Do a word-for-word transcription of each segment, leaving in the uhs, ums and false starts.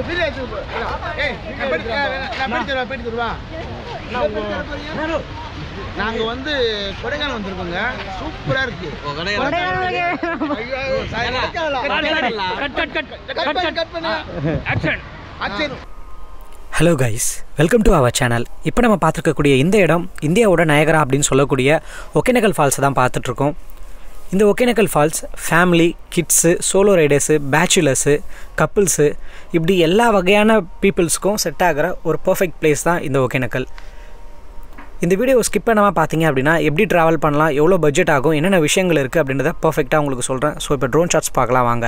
நாங்க வந்து கொடைக்கானல் வந்திருக்கோங்க. சூப்பரா இருக்கு. Hello guys, welcome to our channel. இப்போ நம்ம பார்த்துருக்கக்கூடிய இந்த இடம் இந்தியாவோட நயகரா அப்படின்னு சொல்லக்கூடிய ஒகேனக்கல் ஃபால்ஸை தான் பார்த்துட்ருக்கோம். இந்த Hogenakkal falls family, kids, solo riders, bachelors, couples இப்படி எல்லா வகையான பீப்புள்ஸ்க்கும் செட் ஆகிற ஒரு பர்ஃபெக்ட் பிளேஸ் தான் இந்த ஒகேனக்கல். இந்த வீடியோ ஸ்கிப் பண்ணாமல் பார்த்தீங்க அப்படின்னா எப்படி ட்ராவல் பண்ணலாம், எவ்வளோ பட்ஜெட் ஆகும், என்னென்ன விஷயங்கள் இருக்குது அப்படின்றத பர்ஃபெக்டாக உங்களுக்கு சொல்கிறேன். ஸோ இப்போ ட்ரோன் ஷாட்ஸ் பார்க்கலாம் வாங்க.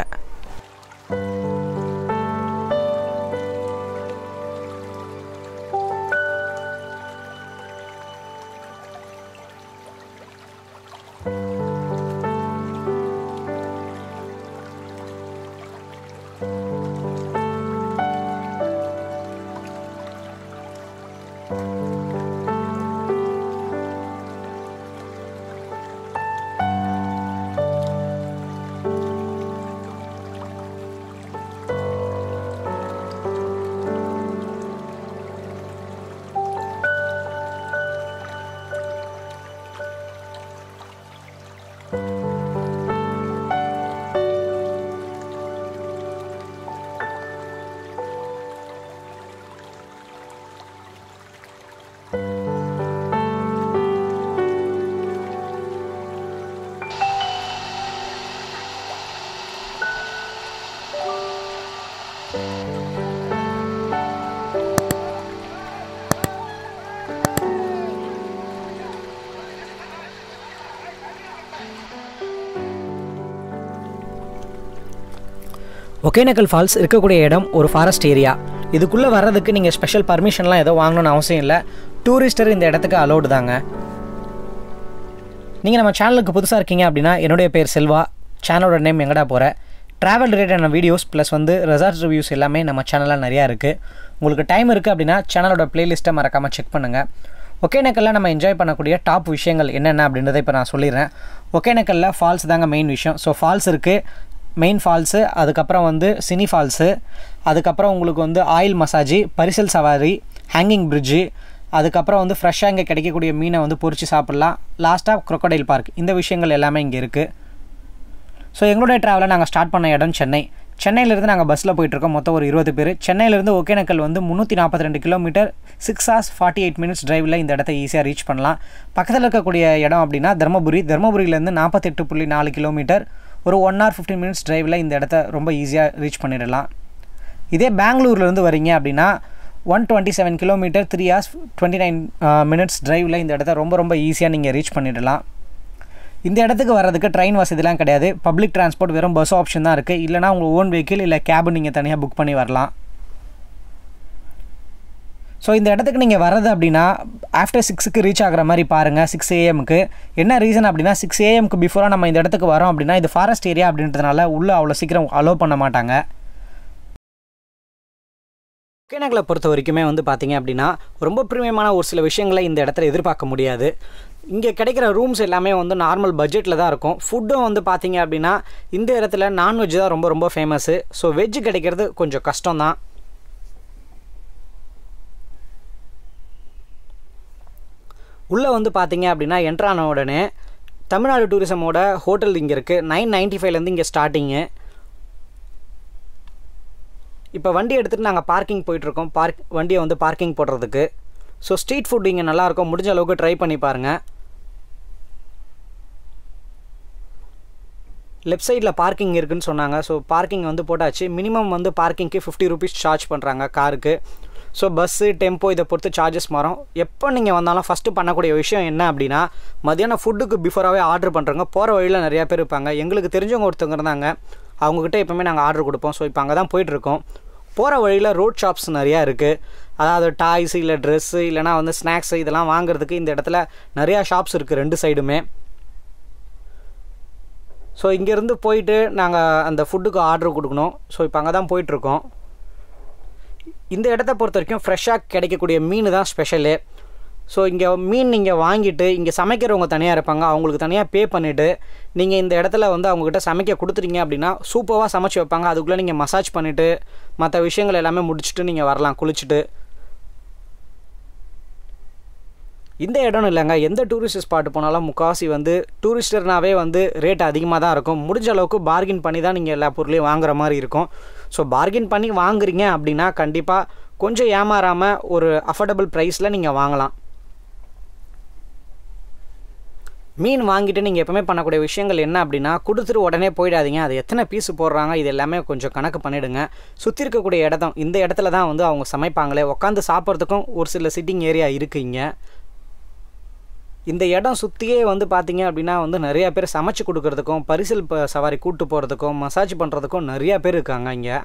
ஒகேனக்கல் ஃபால்ஸ் இருக்கக்கூடிய இடம் ஒரு ஃபாரஸ்ட் ஏரியா. இதுக்குள்ளே வர்றதுக்கு நீங்கள் ஸ்பெஷல் பர்மிஷன்லாம் எதுவும் வாங்கணும்னு அவசியம் இல்லை. டூரிஸ்டர் இந்த இடத்துக்கு அலோடு தாங்க. நீங்கள் நம்ம சேனலுக்கு புதுசாக இருக்கீங்க அப்படின்னா, என்னுடைய பேர் செல்வா. சேனலோட நேம் எங்கடா போகிற. ட்ராவல் ரிலேட்டடான வீடியோஸ் ப்ளஸ் வந்து ரெசார்ட் ரிவ்யூஸ் எல்லாமே நம்ம சேனலில் நிறையா இருக்குது. உங்களுக்கு டைம் இருக்குது அப்படின்னா சேனலோட ப்ளேலிஸ்ட்டை மறக்காமல் செக் பண்ணுங்கள். ஒகேனக்கல்லில் நம்ம என்ஜாய் பண்ணக்கூடிய டாப் விஷயங்கள் என்னென்ன அப்படின்றத இப்போ நான் சொல்லிடுறேன். ஒகேனக்கல்லில் ஃபால்ஸ் தாங்க மெயின் விஷயம். ஸோ ஃபால்ஸ் இருக்குது, மெயின் ஃபால்ஸு, அதுக்கப்புறம் வந்து சினி ஃபால்ஸு, அதுக்கப்புறம் உங்களுக்கு வந்து ஆயில் மசாஜி, பரிசல் சவாரி, ஹேங்கிங் பிரிட்ஜு, அதுக்கப்புறம் வந்து ஃப்ரெஷ்ஷாக இங்கே கிடைக்கக்கூடிய மீனை வந்து பொரிச்சு சாப்பிட்லாம். லாஸ்ட்டாக க்ரொக்கடைல் பார்க். இந்த விஷயங்கள் எல்லாமே இங்கே இருக்குது. ஸோ எங்களுடைய ட்ராவலை நாங்கள் ஸ்டார்ட் பண்ண இடம் சென்னை. சென்னையிலேருந்து நாங்கள் பஸ்ஸில் போயிட்டுருக்கோம். மொத்தம் ஒரு இருபது பேர். சென்னையிலேருந்து ஒகேனக்கல் வந்து முந்நூற்றி நாற்பத்தி ரெண்டு kilometre, six hours forty eight minutes டிரைவில் இந்த இடத்த ஈஸியாக ரீச் பண்ணலாம். பக்கத்தில் இருக்கக்கூடிய இடம் அப்படின்னா தர்மபுரி. தர்மபுரியிலேருந்து நாற்பத்தெட்டு புள்ளி நாலு கிலோமீட்டர், ஒரு ஒன் ஹவர் ஃபிஃப்டின் மினிட்ஸ் டிரைவில் இந்த இடத்த ரொம்ப ஈஸியாக ரீச் பண்ணிடலாம். இதே பெங்களூர்லேருந்து வரீங்க அப்படின்னா one twenty seven kilometre, three hours twenty nine minutes டிரைவில் இந்த இடத்த ரொம்ப ரொம்ப ஈஸியாக நீங்கள் ரீச் பண்ணிடலாம். இந்த இடத்துக்கு வர்றதுக்கு ட்ரெயின் வசதிலாம் கிடையாது. பப்ளிக் டிரான்ஸ்போர்ட் வெறும் பஸ் ஆப்ஷன் தான் இருக்குது. இல்லைனா உங்கள் ஓன் வெஹிக்கிள் இல்லை கேபு நீங்கள் தனியாக புக் பண்ணி வரலாம். ஸோ இந்த இடத்துக்கு நீங்கள் வர்றது அப்படின்னா ஆஃப்டர் சிக்ஸுக்கு ரீச் ஆகிற மாதிரி பாருங்கள். சிக்ஸ் ஏஎம்க்கு. என்ன ரீசன் அப்படின்னா, சிக்ஸ் ஏஎம்க்கு பிஃபோராக நம்ம இந்த இடத்துக்கு வரோம் அப்படின்னா இது ஃபாரஸ்ட் ஏரியா அப்படின்றதுனால உள்ளே அவ்வளோ சீக்கிரம் அலோவ் பண்ண மாட்டாங்க. ஒகேனக்கலை பொறுத்த வரைக்குமே வந்து பார்த்திங்க அப்படின்னா ரொம்ப ப்ரீமியமான ஒரு சில விஷயங்களை இந்த இடத்துல எதிர்பார்க்க முடியாது. இங்கே கிடைக்கிற ரூம்ஸ் எல்லாமே வந்து நார்மல் பட்ஜெட்டில் தான் இருக்கும். ஃபுட்டும் வந்து பார்த்திங்க அப்படின்னா இந்த இடத்துல நான்வெஜ் தான் ரொம்ப ரொம்ப ஃபேமஸ்ஸு. ஸோ வெஜ்ஜு கிடைக்கிறது கொஞ்சம் கஷ்டம் தான். உள்ளே வந்து பார்த்திங்க அப்படின்னா என்ட்ரான உடனே தமிழ்நாடு டூரிசமோட ஹோட்டல் இங்கே இருக்குது. நைன் நைன்ட்டி ஃபைவ்லேருந்து இங்கே ஸ்டார்டிங்கு. இப்போ வண்டி எடுத்துகிட்டு நாங்கள் பார்க்கிங் போயிட்டுருக்கோம். பார்க் வண்டியை வந்து பார்க்கிங் போடுறதுக்கு. ஸோ ஸ்ட்ரீட் ஃபுட் இங்கே நல்லாயிருக்கும். முடிஞ்ச அளவுக்கு ட்ரை பண்ணி பாருங்கள். லெஃப்ட் சைடில் பார்க்கிங் இருக்குதுன்னு சொன்னாங்க. ஸோ பார்க்கிங் வந்து போட்டாச்சு. மினிமம் வந்து பார்க்கிங்க்கு ஃபிஃப்டி ருபீஸ் சார்ஜ் பண்ணுறாங்க காருக்கு. ஸோ பஸ்ஸு, டெம்போ இதை பொறுத்து சார்ஜஸ் மாறும். எப்போ நீங்கள் வந்தாலும் ஃபஸ்ட்டு பண்ணக்கூடிய விஷயம் என்ன அப்படின்னா, மதியானம் ஃபுட்டுக்கு பிஃபோராகவே ஆர்டர் பண்ணுறவங்க போகிற வழியில் நிறையா பேர் இருப்பாங்க. எங்களுக்கு தெரிஞ்சவங்க ஒருத்தவங்க இருந்தாங்க. அவங்கக்கிட்ட எப்போவுமே நாங்கள் ஆர்டர் கொடுப்போம். ஸோ இப்போ அங்கே தான் போயிட்டுருக்கோம். போகிற வழியில் ரோட் ஷாப்ஸ் நிறையா இருக்குது. அதாவது டாய்ஸு இல்லை ட்ரெஸ்ஸு இல்லைனா வந்து ஸ்நாக்ஸு இதெல்லாம் வாங்குறதுக்கு இந்த இடத்துல நிறையா ஷாப்ஸ் இருக்குது ரெண்டு சைடுமே. ஸோ இங்கேருந்து போயிட்டு நாங்கள் அந்த ஃபுட்டுக்கு ஆர்டர் கொடுக்கணும். ஸோ இப்போ அங்கே தான் போயிட்டுருக்கோம். இந்த இடத்த பொறுத்த வரைக்கும் ஃப்ரெஷ்ஷாக கிடைக்கக்கூடிய மீன் தான் ஸ்பெஷலு. ஸோ இங்கே மீன் நீங்கள் வாங்கிட்டு இங்கே சமைக்கிறவங்க தனியாக இருப்பாங்க, அவங்களுக்கு தனியாக பே பண்ணிவிட்டு நீங்கள் இந்த இடத்துல வந்து அவங்கக்கிட்ட சமைக்க கொடுத்துட்டீங்க அப்படின்னா சூப்பராக சமைச்சு வைப்பாங்க. அதுக்குள்ளே நீங்கள் மசாஜ் பண்ணிவிட்டு மற்ற விஷயங்கள் எல்லாமே முடிச்சுட்டு நீங்கள் வரலாம் குளிச்சுட்டு. இந்த இடம்னு இல்லைங்க, எந்த டூரிஸ்ட் ஸ்பாட் போனாலும் முக்கால்வாசி வந்து டூரிஸ்டர்னாவே வந்து ரேட் அதிகமாக தான் இருக்கும். முடிஞ்ச அளவுக்கு பார்கின் பண்ணி தான் நீங்கள் எல்லா பொருளையும் வாங்குற மாதிரி இருக்கும். ஸோ பார்கின் பண்ணி வாங்குறீங்க அப்படின்னா கண்டிப்பாக கொஞ்சம் ஏமாறாமல் ஒரு அஃபோர்டபுள் ப்ரைஸில் நீங்கள் வாங்கலாம். மீன் வாங்கிட்டு நீங்கள் எப்போவுமே பண்ணக்கூடிய விஷயங்கள் என்ன அப்படின்னா கொடுத்துட்டு உடனே போயிடாதீங்க. அது எத்தனை பீஸு போடுறாங்க இது எல்லாமே கொஞ்சம் கணக்கு பண்ணிவிடுங்க. சுற்றி இருக்கக்கூடிய இடம் இந்த இடத்துல தான் வந்து அவங்க சமைப்பாங்களே, உட்காந்து சாப்பிட்றதுக்கும் ஒரு சில சிட்டிங் ஏரியா இருக்குங்க. இந்த இடம் சுற்றியே வந்து பார்த்திங்க அப்படின்னா வந்து நிறையா பேர் சமைச்சு கொடுக்குறதுக்கும் பரிசல் சவாரி கூப்பிட்டு போகிறதுக்கும் மசாஜ் பண்ணுறதுக்கும் நிறையா பேர் இருக்காங்க இங்கே.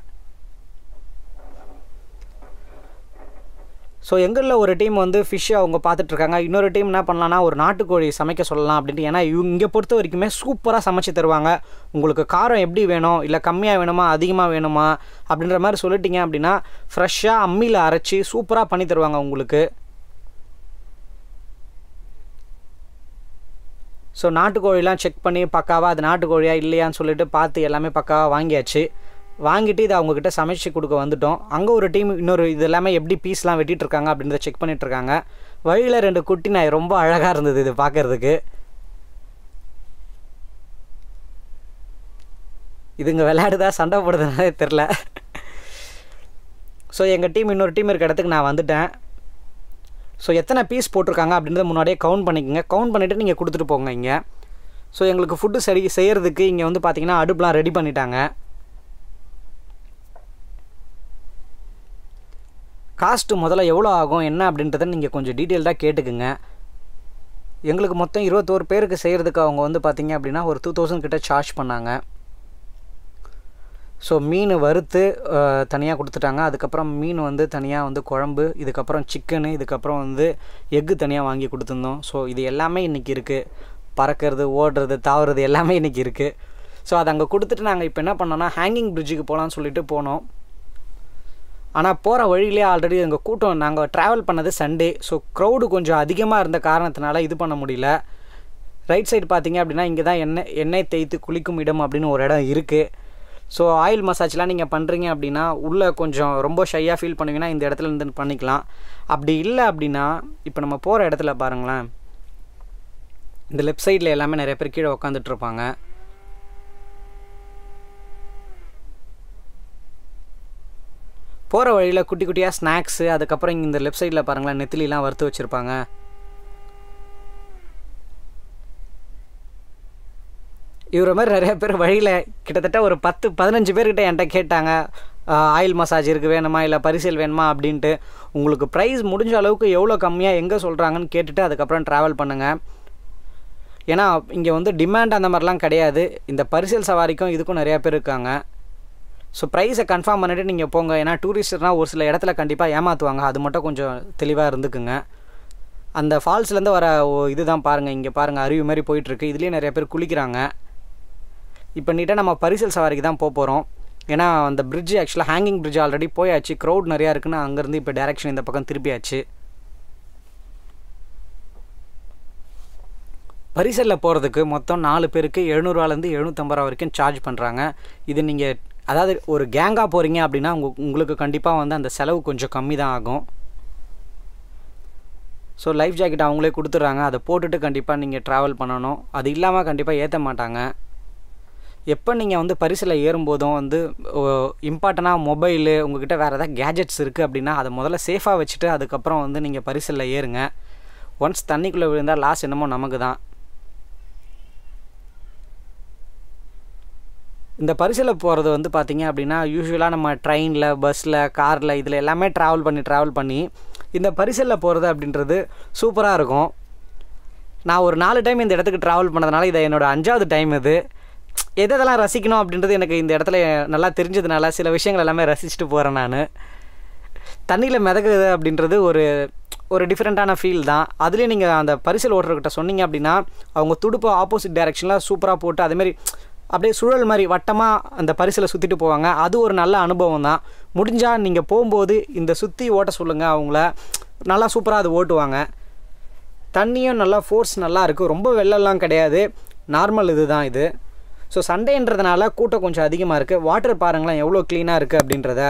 ஸோ எங்களில் ஒரு டீம் வந்து ஃபிஷ்ஷை அவங்க பார்த்துட்ருக்காங்க, இன்னொரு டீம் என்ன பண்ணலான்னா ஒரு நாட்டுக்கோழி சமைக்க சொல்லலாம் அப்படின்ட்டு. ஏன்னா இவங்க இங்கே பொறுத்த வரைக்குமே சூப்பராக சமைச்சு தருவாங்க. உங்களுக்கு காரம் எப்படி வேணும், இல்லை கம்மியாக வேணுமா அதிகமாக வேணுமா அப்படின்ற மாதிரி சொல்லிட்டீங்க அப்படின்னா ஃப்ரெஷ்ஷாக அம்மியில் அரைச்சி சூப்பராக பண்ணி தருவாங்க உங்களுக்கு. ஸோ நாட்டுக்கோழிலாம் செக் பண்ணி பக்காவாக அது நாட்டுக்கோழியா இல்லையான்னு சொல்லிட்டு பார்த்து எல்லாமே பக்காவாக வாங்கியாச்சு. வாங்கிட்டு இதை அவங்கக்கிட்ட சமைச்சு கொடுக்க வந்துட்டோம். அங்கே ஒரு டீம் இன்னொரு இது எல்லாமே எப்படி பீஸ்லாம் வெட்டிகிட்ருக்காங்க அப்படின்றத செக் பண்ணிகிட்ருக்காங்க. வழியில் ரெண்டு குட்டி நாய் ரொம்ப அழகாக இருந்தது இது பார்க்குறதுக்கு. இதுங்க விளையாடுதா சண்டை போடுறதுனாலே தெரில. ஸோ எங்கள் டீம் இன்னொரு டீம் இருக்க இடத்துக்கு நான் வந்துட்டேன். ஸோ எத்தனை பீஸ் போட்டிருக்காங்க அப்படின்றத முன்னாடியே கவுண்ட் பண்ணிக்கோங்க. கவுண்ட் பண்ணிவிட்டு நீங்கள் கொடுத்துட்டு போங்க இங்கே. ஸோ எங்களுக்கு ஃபுட்டு சரி செய்கிறதுக்கு இங்கே வந்து பார்த்திங்கன்னா அடுப்புலாம் ரெடி பண்ணிட்டாங்க. காஸ்ட்டு முதல்ல எவ்வளோ ஆகும் என்ன அப்படின்றத நீங்கள் கொஞ்சம் டீட்டெயில்டாக கேட்டுக்குங்க. எங்களுக்கு மொத்தம் இருபத்தோரு பேருக்கு செய்கிறதுக்கு அவங்க வந்து பார்த்திங்க அப்படின்னா ஒரு டூ தௌசண்ட் கிட்ட சார்ஜ் பண்ணாங்க. ஸோ மீன் வறுத்து தனியாக கொடுத்துட்டாங்க. அதுக்கப்புறம் மீன் வந்து தனியாக வந்து குழம்பு, இதுக்கப்புறம் சிக்கனு, இதுக்கப்புறம் வந்து எக்கு தனியாக வாங்கி கொடுத்துருந்தோம். ஸோ இது எல்லாமே இன்றைக்கி இருக்குது. பறக்கிறது, ஓடுறது, தாவுறது எல்லாமே இன்றைக்கி இருக்குது. ஸோ அதை அங்கே கொடுத்துட்டு நாங்கள் இப்போ என்ன பண்ணோன்னா ஹேங்கிங் பிரிட்ஜுக்கு போகலான்னு சொல்லிட்டு போனோம். ஆனால் போகிற வழியிலே ஆல்ரெடி எங்கள் கூட்டம், நாங்கள் ட்ராவல் பண்ணது சண்டே, ஸோ க்ரௌடு கொஞ்சம் அதிகமாக இருந்த காரணத்தினால இது பண்ண முடியல. ரைட் சைடு பார்த்திங்க அப்படின்னா இங்கே தான் எண்ணெய் எண்ணெய் தேய்த்து குளிக்கும் இடம் அப்படின்னு ஒரு இடம் இருக்குது. ஸோ ஆயில் மசாஜ்லாம் நீங்கள் பண்ணுறீங்க அப்படின்னா உள்ளே கொஞ்சம் ரொம்ப ஷையாக ஃபீல் பண்ணுவீங்கன்னா இந்த இடத்துல இருந்து பண்ணிக்கலாம். அப்படி இல்லை அப்படின்னா இப்போ நம்ம போகிற இடத்துல பாருங்களேன், இந்த லெஃப்ட் சைடில் எல்லாமே நிறைய பேர் கீழே உட்காந்துட்ருப்பாங்க. போகிற வழியில் குட்டி குட்டியாக ஸ்நாக்ஸு, அதுக்கப்புறம் இந்த லெஃப்ட் சைடில் பாருங்களேன் நெத்திலிலாம் வறுத்து வச்சுருப்பாங்க. இவர மாதிரி நிறைய பேர் வழியில் கிட்டத்தட்ட ஒரு பத்து பதினஞ்சு பேர்கிட்ட என்கிட்ட கேட்டாங்க ஆயில் மசாஜ் இருக்குது வேணுமா இல்லை பரிசல் வேணுமா அப்படின்ட்டு. உங்களுக்கு ப்ரைஸ் முடிஞ்ச அளவுக்கு எவ்வளோ கம்மியாக எங்கே சொல்கிறாங்கன்னு கேட்டுட்டு அதுக்கப்புறம் ட்ராவல் பண்ணுங்கள். ஏன்னா இங்கே வந்து டிமாண்ட் அந்த மாதிரிலாம் கிடையாது. இந்த பரிசல் சவாரிக்கும் இதுக்கும் நிறையா பேர் இருக்காங்க. ஸோ ப்ரைஸை கன்ஃபார்ம் பண்ணிவிட்டு நீங்கள் போங்க. ஏன்னா டூரிஸ்டர்னால் ஒரு சில இடத்துல கண்டிப்பாக ஏமாற்றுவாங்க, அது மட்டும் கொஞ்சம் தெளிவாக இருந்துக்குங்க. அந்த ஃபால்ஸ்லேருந்து வர இது தான் பாருங்கள், இங்கே பாருங்கள் அருவி மாதிரி போயிட்டுருக்கு. இதுலேயே நிறைய பேர் குளிக்கிறாங்க. இப்போ நீட்டாக நம்ம பரிசல் சவாரிக்கு தான் போக போகிறோம். ஏன்னா அந்த பிரிட்ஜ் ஆக்சுவலாக ஹேங்கிங் பிரிட்ஜ் ஆல்ரெடி போயாச்சு, க்ரௌட் நிறையா இருக்குன்னு அங்கேருந்து இப்போ டேரெக்ஷன் இந்த பக்கம் திருப்பியாச்சு. பரிசலில் போகிறதுக்கு மொத்தம் நாலு பேருக்கு எழுநூறுவாலேருந்து எழுநூற்றம்பது ரூபா வரைக்கும் சார்ஜ் பண்ணுறாங்க. இது நீங்கள் அதாவது ஒரு கேங்காக போகிறீங்க அப்படின்னா உங்க உங்களுக்கு கண்டிப்பாக வந்து அந்த செலவு கொஞ்சம் கம்மி தான் ஆகும். ஸோ லைஃப் ஜாக்கெட் அவங்களே கொடுத்துட்றாங்க, அதை போட்டுட்டு கண்டிப்பாக நீங்கள் ட்ராவல் பண்ணணும். அது இல்லாமல் கண்டிப்பாக ஏற்ற மாட்டாங்க. எப்போ நீங்கள் வந்து பரிசில் ஏறும்போதும் வந்து இம்பார்ட்டண்ட்டாக மொபைலு உங்கள்கிட்ட வேறு ஏதாவது கேஜெட்ஸ் இருக்குது அப்படின்னா அதை முதல்ல சேஃபாக வச்சுட்டு அதுக்கப்புறம் வந்து நீங்கள் பரிசில் ஏறுங்க. ஒன்ஸ் தண்ணிக்குள்ளே விழுந்தால் லாஸ் என்னமோ நமக்கு தான். இந்த பரிசில் போகிறது வந்து பார்த்திங்க அப்படின்னா யூஸ்வலாக நம்ம ட்ரெயினில், பஸ்ஸில், காரில் இதில் எல்லாமே ட்ராவல் பண்ணி ட்ராவல் பண்ணி இந்த பரிசலில் போகிறது அப்படின்றது சூப்பராக இருக்கும். நான் ஒரு நாலு டைம் இந்த இடத்துக்கு ட்ராவல் பண்ணதுனால இதை என்னோடய அஞ்சாவது டைம். இது எதெல்லாம் ரசிக்கணும் அப்படின்றது எனக்கு இந்த இடத்துல நல்லா தெரிஞ்சதுனால சில விஷயங்கள் எல்லாமே ரசிச்சுட்டு போகிறேன். நான் தண்ணியில் மிதக்குது அப்படின்றது ஒரு ஒரு டிஃப்ரெண்ட்டான ஃபீல் தான். அதுலேயும் நீங்கள் அந்த பரிசல் ஓட்டுறக்கிட்ட சொன்னீங்க அப்படின்னா அவங்க துடுப்பை ஆப்போசிட் டைரெக்ஷனில் சூப்பராக போட்டு அதேமாதிரி அப்படியே சுழல் மாதிரி வட்டமாக அந்த பரிசலை சுற்றிட்டு போவாங்க. அது ஒரு நல்ல அனுபவம் தான். முடிஞ்சால் நீங்கள் போகும்போது இந்த சுற்றி ஓட்ட சொல்லுங்கள், அவங்கள நல்லா சூப்பராக அது ஓட்டுவாங்க. தண்ணியும் நல்லா ஃபோர்ஸ் நல்லா இருக்குது, ரொம்ப வெள்ளம்லாம் கிடையாது, நார்மல் இது தான் இது. ஸோ சண்டேன்றதுனால கூட்டம் கொஞ்சம் அதிகமாக இருக்குது. வாட்டர் பாருங்களேன் எவ்வளோ க்ளீனாக இருக்குது அப்படின்றத.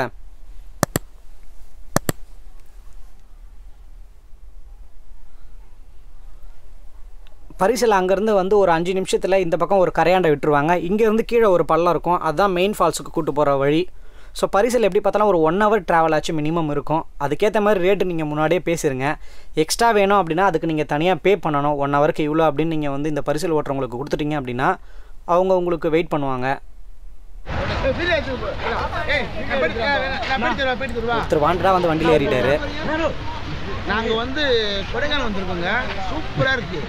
பரிசல் அங்கேருந்து வந்து ஒரு அஞ்சு நிமிஷத்தில் இந்த பக்கம் ஒரு கரையாண்டை விட்டுருவாங்க. இங்கேருந்து கீழே ஒரு பள்ளம் இருக்கும், அதுதான் மெயின் ஃபால்ஸுக்கு கூட்டு போகிற வழி. ஸோ பரிசல் எப்படி பார்த்தாலும் ஒரு ஒன் ஹவர் ட்ராவல் ஆச்சு மினிமம் இருக்கும். அதுக்கேற்ற மாதிரி ரேட்டு நீங்கள் முன்னாடியே பேசிடுங்க. எக்ஸ்ட்ரா வேணும் அப்படின்னா அதுக்கு நீங்கள் தனியாக பே பண்ணணும். ஒன் ஹவருக்கு இவ்வளோ அப்படின்னு நீங்கள் வந்து இந்த பரிசல் ஓட்டுறவங்களுக்கு கொடுத்துட்டீங்க அப்படின்னா அவங்க உங்களுக்கு வெயிட் பண்ணுவாங்க. ஒருத்தர் வாண்டடா வந்து வண்டியில் ஏறிட்டாரு. நாங்க வந்து கொடைக்கானல் வந்திருக்கோங்க, சூப்பரா இருக்கு.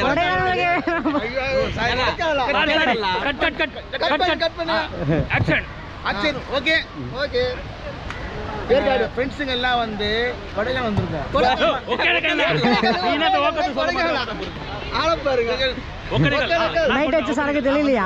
ஓகே ஓகே ஏற்காடு ஃப்ரெண்ட்ஸுங்க எல்லாம் வந்து கொடைக்கானல் வந்திருக்கோம். நைட் வச்சு சரக்கு தெரியலையா?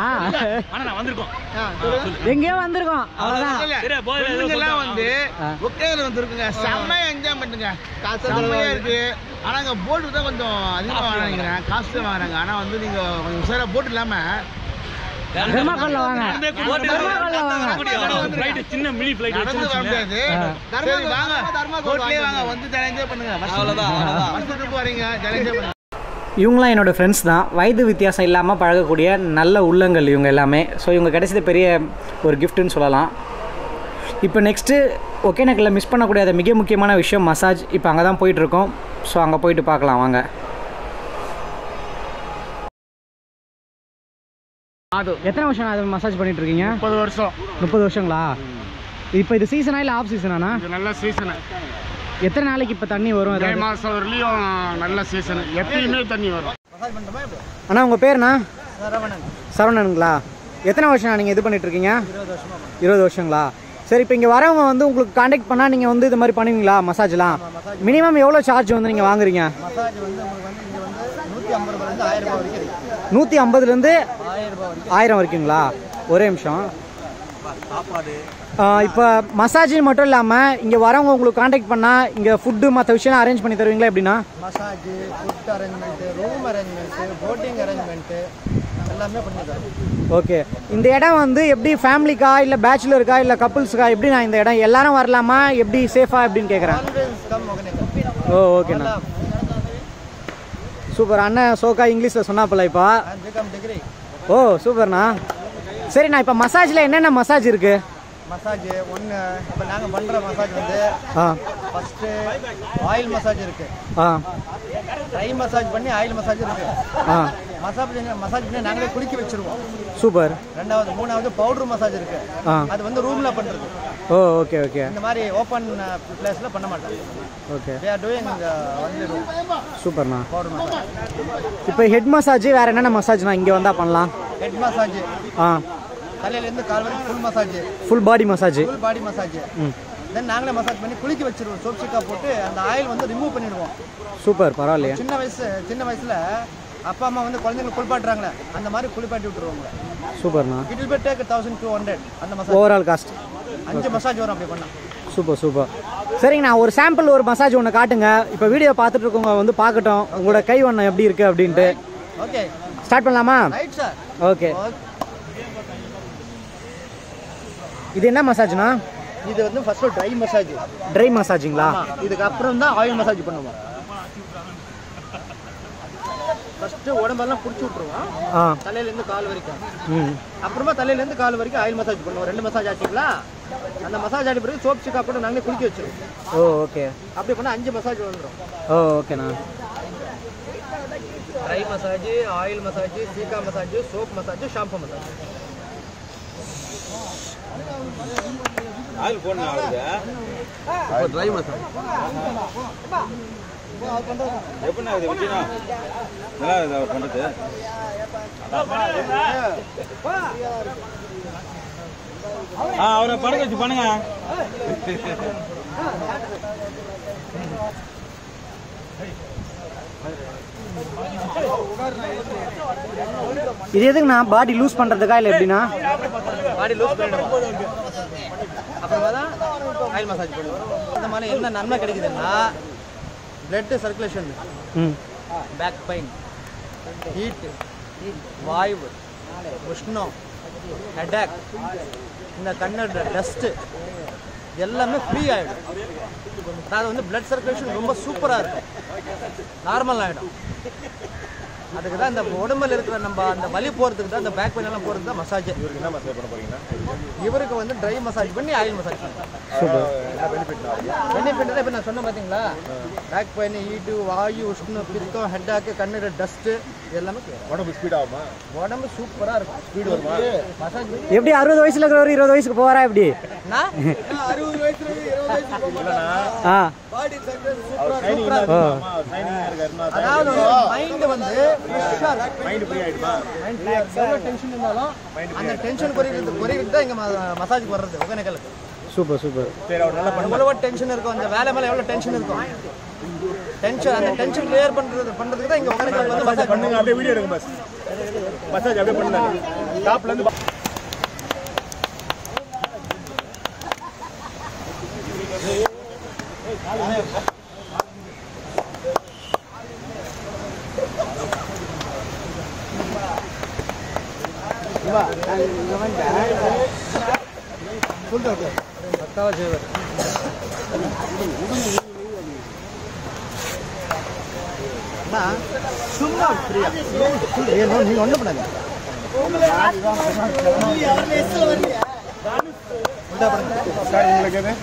எங்கேயோ வந்திருக்கோம், அவ்வளவுதான். வந்து ஒகேனக்கல் வந்திருக்குங்க, செம்மையா என்ஜாய் பண்ணுங்க, செம்மையா இருக்கு. ஆனா அங்க போட்டு தான் கொஞ்சம் அதிகமா வாங்குறாங்க, காசு தான் வாங்குறாங்க. ஆனா வந்து நீங்க கொஞ்சம் உசாரா போட்டு இல்லாம தர்மாக்கோல்ல வாங்க, தர்மாக்கோல்ல வாங்க. ஃளைட் சின்ன மினி ஃளைட் நடந்து வர முடியாது. சரி வாங்க, தர்மாக்கோல்லே வாங்க, வந்து ஜாலியா என்ஜாய் பண்ணுங்க. அவ்வளவுதான், அவ்வளவுதான். வருஷத்துக்கு வரீங்க, ஜாலியா என்ஜாய் பண்ணுங்க. இவங்களாம் என்னோடய ஃப்ரெண்ட்ஸ் தான், வயது வித்தியாசம் இல்லாமல் பழகக்கூடிய நல்ல உள்ளங்கள் இவங்க எல்லாமே. ஸோ இவங்க கிடைச்சது பெரிய ஒரு கிஃப்ட்டுன்னு சொல்லலாம். இப்போ நெக்ஸ்ட்டு ஒகேனக்கல்ல மிஸ் பண்ணக்கூடிய மிக முக்கியமான விஷயம் மசாஜ். இப்போ அங்கே தான் போயிட்டுருக்கோம். ஸோ அங்கே போயிட்டு பார்க்கலாம் வாங்க. அது எத்தனை வருஷம் அது மசாஜ் பண்ணிட்டு இருக்கீங்க? முப்பது வருஷம். முப்பது வருஷங்களா? இப்போ இது சீசனா இல்லை ஆஃப் சீசனா? இது நல்ல சீசனு. எத்தனை நாளைக்கு இப்போ தண்ணி வரும்? மே மாதம் வரலையும் நல்ல சீசனு, எப்பயுமே தண்ணி வரும். அண்ணா உங்கள் பேருண்ணா? சரவணன். சரவணனுங்களா? எத்தனை வருஷம் நீங்கள் இது பண்ணிட்டு இருக்கீங்க? இருபது வருஷமா. இருபது வருஷங்களா? சரி, இப்போ இங்கே வரவங்க வந்து உங்களுக்கு காண்டாக்ட் பண்ணால் நீங்கள் வந்து இது மாதிரி பண்ணுவீங்களா மசாஜ்லாம்? மினிமம் எவ்வளோ சார்ஜ் வந்து நீங்கள் வாங்குறீங்க? மசாஜ் வந்து உங்களுக்கு வந்து இங்கே வந்து நூற்றி ஐம்பது ரூபாயிலேருந்து ஆயிரம் ரூபாய் வரைக்கும் இருக்குது. நூற்றி ஐம்பதுலேருந்து ஆயிரம் ரூபாய் வரைக்கும். ஆயிரம் வரைக்குங்களா? ஒரே நிமிஷம். சாப்பாடு இப்போ மசாஜ் மட்டும் இல்லாமல் இங்கே வரவங்க உங்களுக்கு காண்டாக்ட் பண்ணால் இங்கே ஃபுட்டு மற்ற விஷயம் அரேஞ்ச் பண்ணி தருவீங்களா? எப்படின்னா massage, food arrangement, room arrangement, boating arrangement எல்லாமே பண்ணித்தரோம். ஓகே. இந்த இடம் வந்து எப்படி ஃபேமிலிக்கா இல்லை பேச்சுலருக்கா இல்லை கப்புள்ஸுக்கா? எப்படி நான் இந்த இடம் எல்லாரும் வரலாமா, எப்படி சேஃபாக எப்படின்னு கேட்குறேன். ஓ ஓகேண்ணா, சூப்பர். அண்ணன் சோக்கா இங்கிலீஷில் சொன்னாப்பில்ல இப்போ. டிகிரி. ஓ சூப்பர்ண்ணா. சரிண்ணா, இப்போ மசாஜில் என்னென்ன மசாஜ் இருக்குது? மசாஜ் ஒன்று இப்போ நாங்கள் பண்ணுற மசாஜ் வந்து ஆ ஃபஸ்ட்டு ஆயில் மசாஜ் இருக்குது. ஆ ட்ரை மசாஜ் பண்ணி ஆயில் மசாஜ் இருக்குது. ஆ மசாஜ் மசாஜ் பண்ணி நாங்களே குளிக்க வச்சுருவோம். சூப்பர். ரெண்டாவது மூணாவது பவுடர் மசாஜ் இருக்குது. ஆ அது வந்து ரூமில் பண்ணுறது. Oh okay okay. இந்த மாதிரி ஓப்பன் பிளேஸில் பண்ண மாட்டாங்க. Okay. They are doing only room. சூப்பர்ண்ணா. Powder massage. இப்போ ஹெட் மசாஜ் வேறு என்னென்ன மசாஜ்ண்ணா இங்கே வந்தால் பண்ணலாம்? ஹெட் மசாஜ், ஆ தலையிலேருந்து கால் வரைக்கும் full massage, full body massage. Full body massage. ம் தென் நாங்களே மசாஜ் பண்ணி குளிக்க வச்சிருவோம். சோப் சிக்கா போட்டு அந்த ஆயில் வந்து ரிமூவ் பண்ணிடுவோம். சூப்பர், பரவாயில்லையா? சின்ன வயசு சின்ன வயசில் அப்பா அம்மா வந்து குழந்தைங்களை குளிப்பாட்டுறாங்களே, அந்த மாதிரி குளிப்பாட்டி விட்டுருவாங்க. சூப்பர்ண்ணா. It will be take thousand two hundred அந்த மசாஜ். ஓவரால் காஸ்ட் அஞ்சு மசாஜ் வரும் அப்படி பண்ணால். Super super. சரிங்கண்ணா, ஒரு சாம்பிள் ஒரு மசாஜ் ஒன்று காட்டுங்க. இப்போ வீடியோ பார்த்துட்டு இருக்கவங்க வந்து பார்க்கட்டும் உங்களோட கை வண்ணம் எப்படி இருக்குது அப்படின்ட்டு. ஓகே, ஸ்டார்ட் பண்ணலாமா? Right sir. ஓகே. இது என்ன மசாஜ்னா? இது வந்து ஃபர்ஸ்ட் ட்ரை மசாஜ். ட்ரை மசாஜிங்களா? இதுக்கு அப்புறம் தான் ஆயில் மசாஜ் பண்ணுவோம். ஃபர்ஸ்ட் உடம்பெல்லாம் பிடிச்சி விட்டுருவோம். ஆ தலையிலேருந்து கால் வரைக்கும். ம் அப்புறமா தலையிலேருந்து கால் வரைக்கும் ஆயில் மசாஜ் பண்ணுவோம். ரெண்டு மசாஜ் ஆச்சுங்களா? அந்த மசாஜ் ஆடி பிறகு சோப் சிக்கா போட்டு நாங்களே குளிக்க வச்சிருவோம். Oh okay. அப்படி பண்ணால் அஞ்சு மசாஜ் வந்துடும். ஓ ஓகேண்ணா. ட்ரை மசாஜ், ஆயில் மசாஜ், சீக்கா massage, soap massage, shampoo massage. Oil போடணும் அவருக்கு. அப்போ ட்ரை மசாஜ் எப்படின்னா இது வச்சுனா நல்லா இது அவர் பண்ணுறது. ஆ அவரை படுக்க வச்சு பண்ணுங்க. இது எதுக்குண்ணா? பாடி லூஸ் பண்ணுறதுக்கா இல்லை எப்படின்னா? பாடி லூஸ் பண்ணிடுவோம். அப்புறமா தான் ஆயில் மசாஜ் பண்ணுவோம். இந்த மாதிரி என்ன நன்மை கிடைக்குதுன்னா பிளட் சர்க்குலேஷன். ம் பேக் பெயின், ஹீட்டு, வாய்வு, உஷ்ணம், ஹெடேக், இந்த கண்ணோட டஸ்ட்டு எல்லாமே ஃப்ரீ ஆகிடும். அதாவது வந்து பிளட் சர்க்குலேஷன் ரொம்ப சூப்பராக இருக்கும், நார்மல் ஆகிடும். அதுக்கு தான் இந்த உடம்புல இருக்கிற நம்ம அந்த வலி போகிறதுக்கு தான், அந்த பேக் பெயின் எல்லாம் போகிறதுக்கு தான் மசாஜ். இவருக்கு என்ன மசாஜ் பண்ண போறீங்கன்னா? இவருக்கு வந்து ட்ரை மசாஜ் பண்ணி ஆயில் மசாஜ் பண்ணுறோம். பெனிஃபிட் தான் இப்போ நான் சொன்னேன் பார்த்தீங்களா, பேக் பெயின், ஹீட்டு, வாயு, உஷ்ணம், பித்தம், ஹெட்டாக்கு, கண்ணோட டஸ்ட்டு எல்லாமே உடம்பு ஸ்பீட் ஆகுமா? உடம்பு சூப்பராக இருக்கும். ஸ்பீடு வருமா? மசாஜ் எப்படி அறுபது வயசுல இருக்கிறவர் இருபது வயசுக்கு போவாரா எப்படி? அறுபது வயசுல இருபது வயசுக்கு போகலாம். ஆ பாடி அவர் ஷைனிங் சூப்பராக இருக்காருன்னா அதாவது மைண்ட் வந்து ஃப்ரெஷ்ஷாக இருக்கும். மைண்ட் ஃப்ரீ ஆயிடுமா? மைண்ட் எவ்வளோ டென்ஷன் இருந்தாலும் அந்த டென்ஷன் குறைக்கிறது குறைக்கிறது தான் இங்கே மசாஜ் வர்றது ஒகேனக்கலுக்கு. Super super. சரி, அவர் நல்லா பண்ண எவ்வளோ டென்ஷன் இருக்கும், அந்த வேலை மேலே எவ்வளோ டென்ஷன் இருக்கும், டென்ஷன் அந்த டென்ஷன் கிளியர் பண்ணுறது பண்ணுறதுக்கு தான் இங்கே ஒகேனக்கல் வந்து மசாஜ் பண்ணுங்க. அப்படியே வீடியோ எடுங்க பஸ். மசாஜ் அப்படியே பண்ணுங்க. டாப்ல இருந்து பக்காவாக செய்வார். அண்ணா சும்மா ஃப்ரீயா ஏனோ நீங்கள் ஒன்றும் பண்ணாங்க. சார் உங்களுக்கு எது?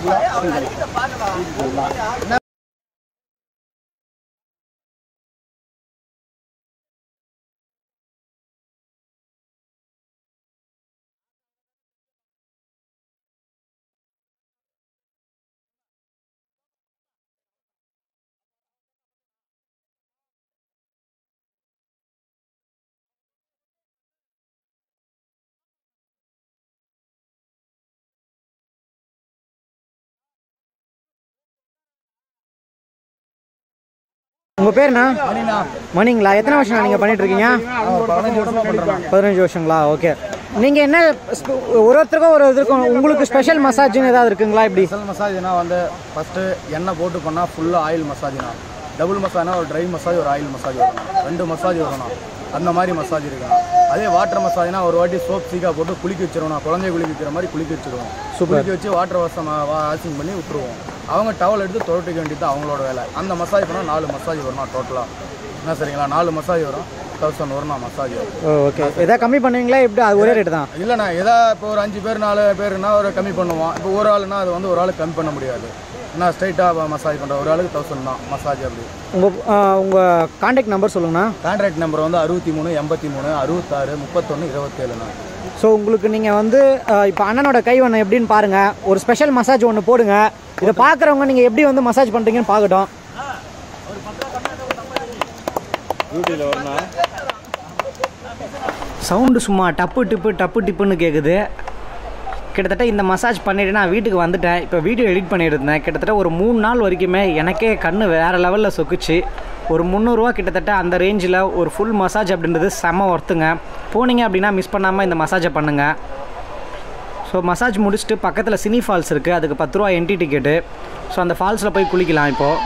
உங்கள் பேருண்ணா? மணிங்களா? எத்தனை வருஷம் நீங்கள் பண்ணிட்டு இருக்கீங்க? பதினஞ்சு வருஷங்களா? ஓகே. நீங்கள் என்ன ஒரு ஒருத்தருக்கும் ஒரு இதுக்கும் உங்களுக்கு ஸ்பெஷல் மசாஜ்னு ஏதாவது இருக்குங்களா? இப்படி ஸ்பெஷல் மசாஜ்னா வந்து ஃபஸ்ட்டு எண்ணெய் போட்டு பண்ணால் ஃபுல்லாக ஆயில் மசாஜ்னா, டபுள் மசாஜ்னா ஒரு ட்ரை மசாஜ் ஒரு ஆயில் மசாஜ் வரணும், ரெண்டு மசாஜ் வரணும், அந்த மாதிரி மசாஜ் இருக்கணும். அதே வாட்டர் மசாஜ்னா ஒரு வாட்டி சோப் சீக்கா போட்டு குளிக்க வச்சிருவோம், குழந்தைய குளிக்க வைக்கிற மாதிரி குளிக்க வச்சிருவோம். குளிக்க வச்சு வாட்டர் வாஷம் வாஷிங் பண்ணி விட்டுருவோம். அவங்க டவல் எடுத்து துவட்டிக்க வேண்டியது அவங்களோட வேலை. அந்த மசாஜ் பண்ணால் நாலு மசாஜ் வரணும் டோட்டலாக. என்ன சரிங்களா? நாலு மசாஜ் வரும், தௌசண்ட் வரும் மசாஜ். ஓகே. எதாவது கம்மி பண்ணுவீங்களா? எப்படி அது ஒரே ரேட்டு தான்? இல்லைண்ணா, எதா இப்போ ஒரு அஞ்சு பேர் நாலு பேருனா ஒரு கம்மி பண்ணுவோம். இப்போ ஒரு ஆளுனா அது வந்து ஒரு ஆளுக்கு கம்மி பண்ண முடியாது. நான் ஸ்ட்ரைட்டாக மசாஜ் பண்ணுறேன், ஒரு ஆளுக்கு தௌசண்ட் தான் மசாஜ். அப்படி உங்கள் உங்கள் கான்டாக்ட் நம்பர் சொல்லுங்கண்ணா. கான்ட்ராக்ட் நம்பர் வந்து அறுபத்தி மூணு எண்பத்தி மூணு அறுபத்தாறு முப்பத்தொன்று இருபத்தேழுண்ணா. ஸோ உங்களுக்கு நீங்கள் வந்து இப்போ அண்ணனோட கை ஒன்று எப்படின்னு பாருங்கள். ஒரு ஸ்பெஷல் மசாஜ் ஒன்று போடுங்க. இதை பார்க்குறவங்க நீங்கள் எப்படி வந்து மசாஜ் பண்ணுறீங்கன்னு பார்க்கட்டும். சவுண்டு சும்மா டப்பு டிப்பு டப்பு டிப்புன்னு கேட்குது. கிட்டத்தட்ட இந்த மசாஜ் பண்ணிவிட்டு நான் வீட்டுக்கு வந்துட்டேன். இப்போ வீடியோ எடிட் பண்ணிட்டு இருந்தேன். கிட்டத்தட்ட ஒரு மூணு நாள் வரைக்குமே எனக்கே கண் வேறு லெவலில் சொக்குச்சு. ஒரு முந்நூறுரூவா கிட்டத்தட்ட அந்த ரேஞ்சில் ஒரு ஃபுல் மசாஜ் அப்படின்றது செம்ம ஒர்த்துங்க. போனீங்க அப்படின்னா மிஸ் பண்ணாமல் இந்த மசாஜை பண்ணுங்கள். ஸோ மசாஜ் முடிச்சுட்டு பக்கத்தில் சினி ஃபால்ஸ் இருக்குது, அதுக்கு பத்து ரூபா என்ட்ரி டிக்கெட்டு. ஸோ அந்த ஃபால்ஸில் போய் குளிக்கலாம். இப்போது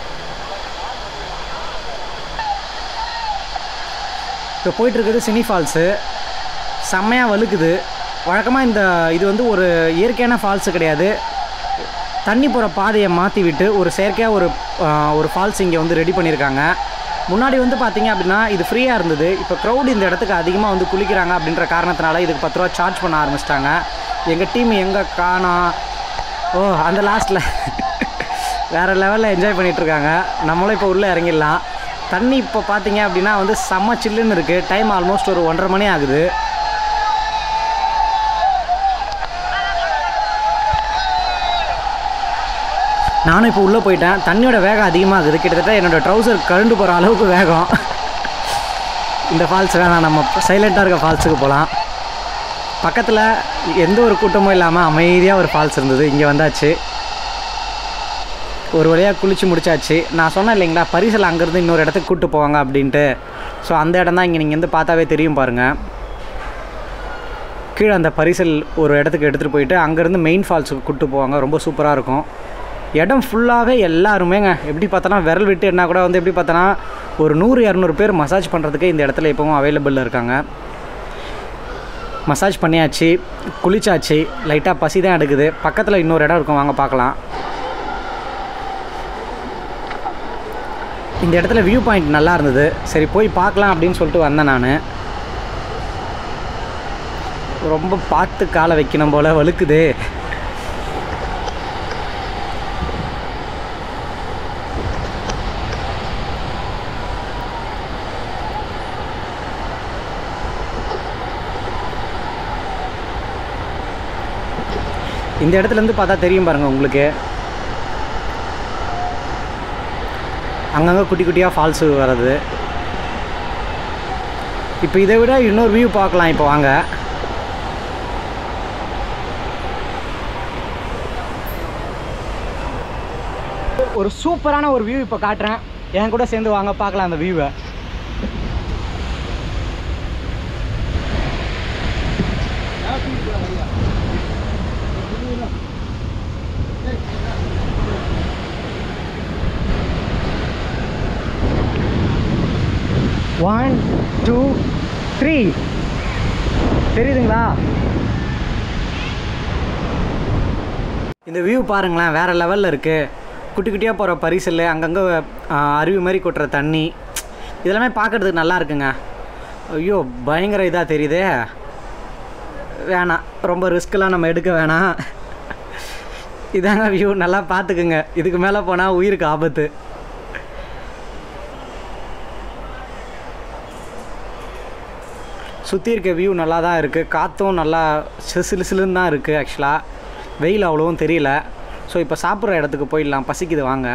இப்போ போயிட்டுருக்குது சினி ஃபால்ஸு. செம்மையாக வழுக்குது. வழக்கமாக இந்த இது வந்து ஒரு இயற்கையான ஃபால்ஸு கிடையாது. தண்ணி போகிற பாதையை மாற்றி விட்டு ஒரு செயற்கையாக ஒரு ஒரு ஃபால்ஸ் இங்கே வந்து ரெடி பண்ணியிருக்காங்க. முன்னாடி வந்து பார்த்திங்க அப்படின்னா இது ஃப்ரீயாக இருந்தது. இப்போ க்ரௌட் இந்த இடத்துக்கு அதிகமாக வந்து குளிக்கிறாங்க அப்படின்ற காரணத்தினால இதுக்கு பத்து ரூபா சார்ஜ் பண்ண ஆரம்பிச்சிட்டாங்க. எங்கள் டீம் எங்கே காணோம்? ஓ, அந்த லாஸ்ட்டில் வேறு லெவலில் என்ஜாய் பண்ணிகிட்ருக்காங்க. நம்மளும் இப்போ உள்ளே இறங்கிடலாம். தண்ணி இப்போ பார்த்தீங்க அப்படின்னா வந்து செம்ம சில்லுன்னு இருக்குது. டைம் ஆல்மோஸ்ட் ஒரு ஒன்றரை மணி ஆகுது. நானும் இப்போ உள்ளே போயிட்டேன். தண்ணியோட வேகம் அதிகமாகுது. கிட்டத்தட்ட என்னோடய ட்ரௌசர் கழுண்டு போகிற அளவுக்கு வேகம். இந்த ஃபால்ஸ் வேணாம், நம்ம சைலண்ட்டாக இருக்க ஃபால்ஸுக்கு போகலாம். பக்கத்தில் எந்த ஒரு கூட்டமும் இல்லாமல் அமைதியாக ஒரு ஃபால்ஸ் இருந்தது. இங்கே வந்தாச்சு. ஒரு வழியாக குளித்து முடிச்சாச்சு. நான் சொன்னேன் இல்லைங்களா, பரிசல் அங்கேருந்து இன்னொரு இடத்துக்கு கூப்பிட்டு போவாங்க அப்படின்ட்டு. ஸோ அந்த இடம் தான் இங்கே நீங்கள் வந்து பார்த்தாவே தெரியும் பாருங்கள். கீழே அந்த பரிசல் ஒரு இடத்துக்கு எடுத்துகிட்டு போயிட்டு அங்கேருந்து மெயின் ஃபால்ஸுக்கு கூப்பிட்டு போவாங்க. ரொம்ப சூப்பராக இருக்கும். இடம் ஃபுல்லாகவே எல்லாருமேங்க எப்படி பார்த்தோன்னா விரல் விட்டு என்ன கூட வந்து எப்படி பார்த்தோன்னா ஒரு நூறு இரநூறு பேர் மசாஜ் பண்ணுறதுக்கு இந்த இடத்துல எப்பவும் அவைலபிளில் இருக்காங்க. மசாஜ் பண்ணியாச்சு, குளிச்சாச்சு, லைட்டாக பசி தான் எடுக்குது. பக்கத்தில் இன்னொரு இடம் இருக்கும், வாங்க பார்க்கலாம். இந்த இடத்துல வியூ பாயிண்ட் நல்லா இருந்தது, சரி போய் பார்க்கலாம் அப்படின்னு சொல்லிட்டு வந்தேன் நான். ரொம்ப பார்த்து காலை வைக்கணும் போல் வழுக்குது. இந்த இடத்துலேருந்து பார்த்தா தெரியும் பாருங்கள் உங்களுக்கு, அங்கங்கே குட்டி குட்டியாக ஃபால்ஸு வர்றது. இப்போ இதை விட இன்னொரு வியூ பார்க்கலாம். இப்போ வாங்க. ஒரு சூப்பரான ஒரு வியூ இப்போ காட்டுறேன், என் கூட சேர்ந்து வாங்க பார்க்கலாம் அந்த வியூவை. ஒன் டூ த்ரீ தெரியுதுங்களா? இந்த வியூ பாருங்களேன், வேறு லெவலில் இருக்குது. குட்டி குட்டியாக போகிற பரிசல், அங்கங்கே அருவி மாதிரி கொட்டுற தண்ணி, இதெல்லாமே பார்க்குறதுக்கு நல்லா இருக்குங்க. ஐயோ பயங்கர இதாக தெரியுதே, வேணாம், ரொம்ப ரிஸ்க்கெலாம் நம்ம எடுக்க வேணாம். இதாங்க வியூ, நல்லா பார்த்துக்குங்க. இதுக்கு மேலே போனால் உயிருக்கு ஆபத்து. சுற்றி இருக்க வியூ நல்லா தான் இருக்குது, காற்றும் நல்லா சிலு சிலுன்னு தான் இருக்குது. ஆக்சுவலாக வெயில் அவ்வளோவும் தெரியல. ஸோ இப்போ சாப்பிட்ற இடத்துக்கு போயிடலாம், பசிக்குது வாங்க.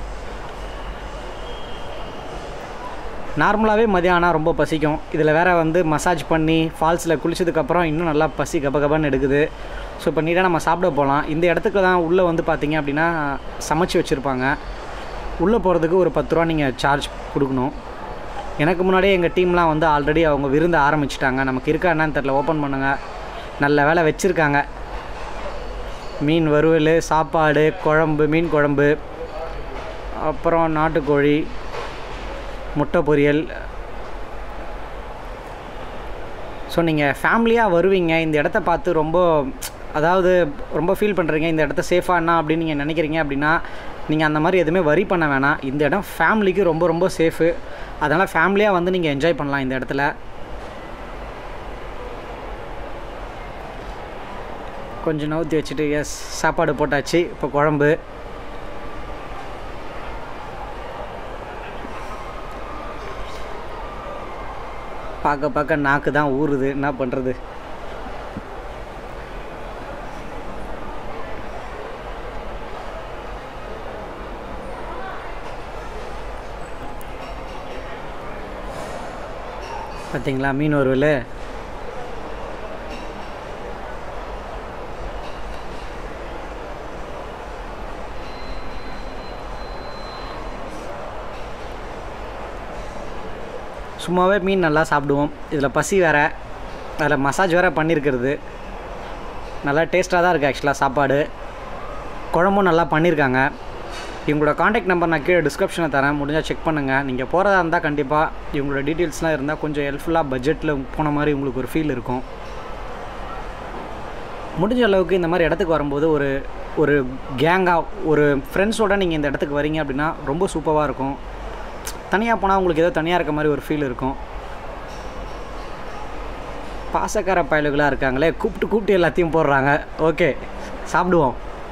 நார்மலாகவே மதியானம் ரொம்ப பசிக்கும், இதில் வேறு வந்து மசாஜ் பண்ணி ஃபால்ஸில் குளிச்சதுக்கப்புறம் இன்னும் நல்லா பசி கப கபன்னு எடுக்குது. ஸோ இப்போ நீட்டாக நம்ம சாப்பிட போகலாம். இந்த இடத்துக்கு தான் உள்ளே வந்து பார்த்திங்க அப்படின்னா சமைச்சு வச்சுருப்பாங்க. உள்ளே போகிறதுக்கு ஒரு பத்து ரூபா நீங்கள் சார்ஜ் கொடுக்கணும். எனக்கு முன்னாடியே எங்கள் டீம்லாம் வந்து ஆல்ரெடி அவங்க விருந்து ஆரம்பிச்சிட்டாங்க. நமக்கு இருக்கா என்னன்னு தெரில, ஓப்பன் பண்ணுங்கள். நல்ல வேலை வச்சுருக்காங்க. மீன் வறுவல், சாப்பாடு, குழம்பு, மீன் குழம்பு, அப்புறம் நாட்டுக்கோழி, முட்டை பொரியல். ஸோ நீங்கள் ஃபேமிலியாக வருவீங்க, இந்த இடத்த பார்த்து ரொம்ப அதாவது ரொம்ப ஃபீல் பண்ணுறீங்க, இந்த இடத்த சேஃபானா அப்படின்னு நீங்கள் நினைக்கிறீங்க அப்படின்னா நீங்கள் அந்த மாதிரி எதுவுமே வரி பண்ண வேணாம். இந்த இடம் ஃபேமிலிக்கு ரொம்ப ரொம்ப சேஃபு. அதனால் ஃபேமிலியாக வந்து நீங்கள் என்ஜாய் பண்ணலாம் இந்த இடத்துல. கொஞ்சம் நவுத்தி வச்சுட்டு எஸ் சாப்பாடு போட்டாச்சு. இப்போ குழம்பு, பார்க்க பார்க்க நாக்கு தான் ஊறுது, என்ன பண்ணுறது. பார்த்தீங்களா மீன் வறுவல். சும்மாவே மீன் நல்லா சாப்பிடுவோம், இதில் பசி வேறு, அதில் மசாஜ் வேறு பண்ணியிருக்கிறது. நல்லா டேஸ்ட்டாக தான் இருக்குது ஆக்சுவலாக சாப்பாடு. குழம்பும் நல்லா பண்ணியிருக்காங்க. இவங்களோட காண்டாக்ட் நம்பர் நான் கீழே டிஸ்கிரிப்ஷனில் தரேன், முடிஞ்சால் செக் பண்ணுங்கள். நீங்கள் போகிறதா இருந்தால் கண்டிப்பாக இவங்களோட டீட்டெயில்ஸ்லாம் இருந்தால் கொஞ்சம் ஹெல்ப்ஃபுல்லாக பட்ஜெட்டில் போன மாதிரி உங்களுக்கு ஒரு ஃபீல் இருக்கும். முடிஞ்ச அளவுக்கு இந்த மாதிரி இடத்துக்கு வரும்போது ஒரு ஒரு கேங்காக ஒரு ஃப்ரெண்ட்ஸோடு நீங்கள் இந்த இடத்துக்கு வரீங்க அப்படின்னா ரொம்ப சூப்பராக இருக்கும். தனியாக போனால் உங்களுக்கு ஏதோ தனியாக இருக்க மாதிரி ஒரு ஃபீல் இருக்கும். பாசக்கார பயலுகளாக இருக்காங்களே, கூப்பிட்டு கூப்பிட்டு எல்லாத்தையும் போடுறாங்க. ஓகே சாப்பிடுவோம்.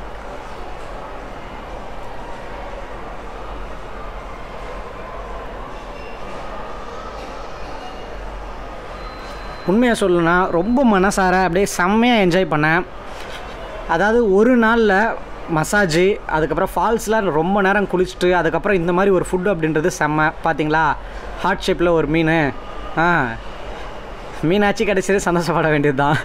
உண்மையாக சொல்லணும்னா ரொம்ப மனசார அப்படியே செம்மையாக என்ஜாய் பண்ணேன். அதாவது ஒரு நாளில் மசாஜு, அதுக்கப்புறம் ஃபால்ஸ்லாம் ரொம்ப நேரம் குளிச்சுட்டு அதுக்கப்புறம் இந்த மாதிரி ஒரு ஃபுட்டு அப்படின்றது செம்ம. பார்த்தீங்களா ஹார்ட் ஷேப்பில் ஒரு மீன். ஆ மீனாச்சு கடைசியே சந்தோஷப்பட வேண்டியது தான்.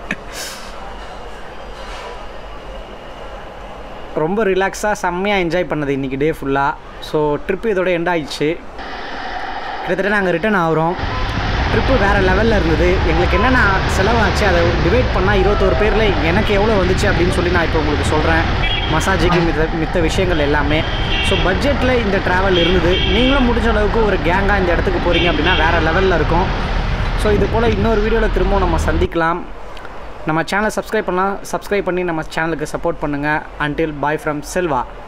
ரொம்ப ரிலாக்ஸாக செம்மையாக என்ஜாய் பண்ணது இன்றைக்கி டே ஃபுல்லாக. ஸோ ட்ரிப்பு இதோட எண்ட் ஆகிடுச்சு. கிட்டத்தட்ட நாங்கள் ரிட்டர்ன் ஆகிறோம். ட்ரிப்பு வேறு லெவலில் இருந்தது. எங்களுக்கு என்னென்ன செலவாச்சு அதை டிவைட் பண்ணால் இருபத்தோரு பேரில் எனக்கு எவ்வளோ வந்துச்சு அப்படின்னு சொல்லி நான் இப்போ உங்களுக்கு சொல்கிறேன். மசாஜுக்கு மித்த மித்த விஷயங்கள் எல்லாமே. ஸோ பட்ஜெட்டில் இந்த ட்ராவல் இருந்தது. நீங்களும் முடிஞ்ச அளவுக்கு ஒரு கேங்காக இந்த இடத்துக்கு போகிறீங்க அப்படின்னா வேறு லெவலில் இருக்கும். ஸோ இது போல் இன்னொரு வீடியோவில் திரும்பவும் நம்ம சந்திக்கலாம். நம்ம சேனலை சப்ஸ்கிரைப் பண்ணலாம், சப்ஸ்கிரைப் பண்ணி நம்ம சேனலுக்கு சப்போர்ட் பண்ணுங்கள். Until bye from Selva.